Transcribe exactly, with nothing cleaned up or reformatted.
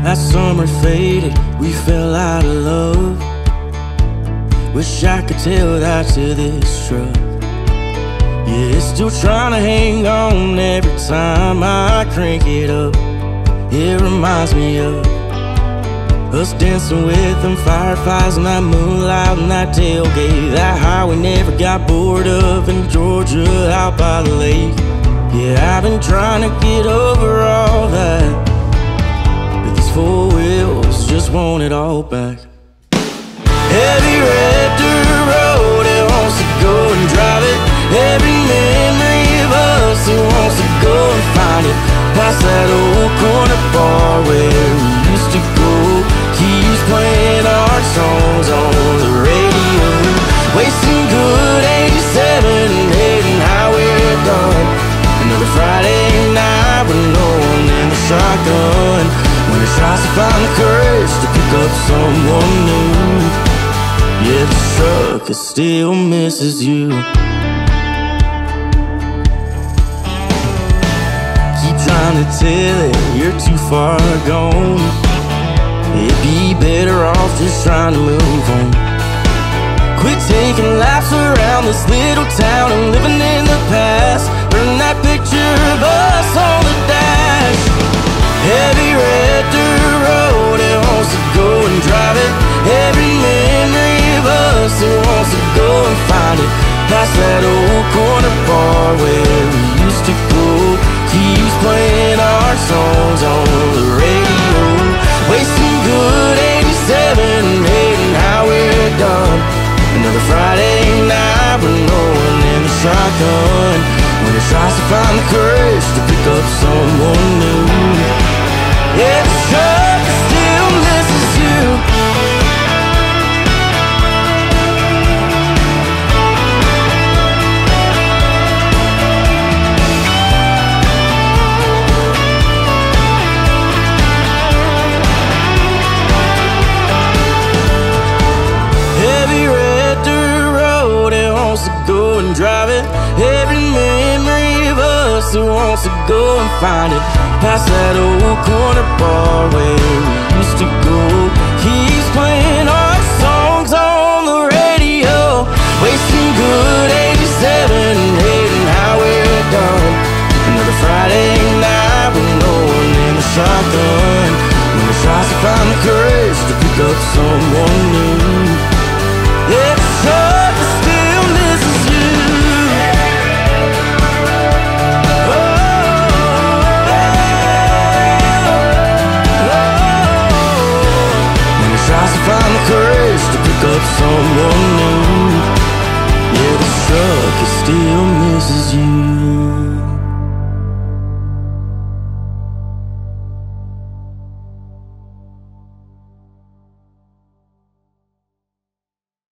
As summer faded, we fell out of love. Wish I could tell that to this truck. Yeah, it's still trying to hang on every time I crank it up. It reminds me of us dancing with them fireflies and that moonlight and that tailgate. That highway never got bored of in Georgia out by the lake. Yeah, I've been trying to get over all that, but these four wheels just want it all back. Heavy red dirt road, it wants to go and drive it. Every memory of us, it wants to go and find it. Past that old corner bar where we used to go, keeps playing our songs on the radio. Wasting good eighty-seven and hating how we're done. Another Friday night with no one in the shotgun. When it tries to find the courage to pick up someone new, yeah, the truck, it still misses you. Keep trying to tell it you're too far gone. It'd be better off just trying to move on. Quit taking laps around this little town and living in the past. Burn that picture of us on the dash. Heavy red dirt road, it wants to go and drive it. Every memory of us, it wants to go and find it. Past that old corner bar where we used to go, keeps playing our songs on the radio. Wasting good eighty-seven and hating how we're done. Another Friday night with no one in the shotgun. When it tries to find the courage to pick up someone new, yeah, the truck still misses you. Heavy red dirt road, it wants to go and drive it. Every memory of us, it wants to go and find it. Past that old corner bar where we used to go, keeps playing our songs on the radio. Wasting good eighty-seven and hating how we're done. Another Friday night with no one in the shotgun. When it tries to find the courage to pick up someone new,